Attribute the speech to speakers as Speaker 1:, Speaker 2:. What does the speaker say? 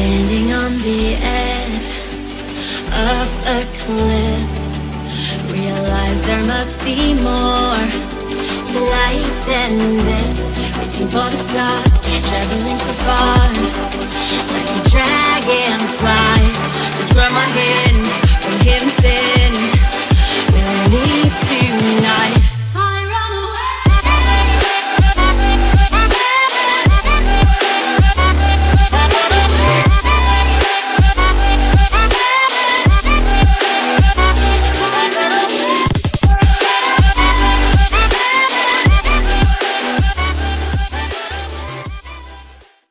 Speaker 1: Standing on the edge of a cliff, realize there must be more to life than this. Reaching for the stars, traveling so far, like a dragonfly. Just grab my hand from here and say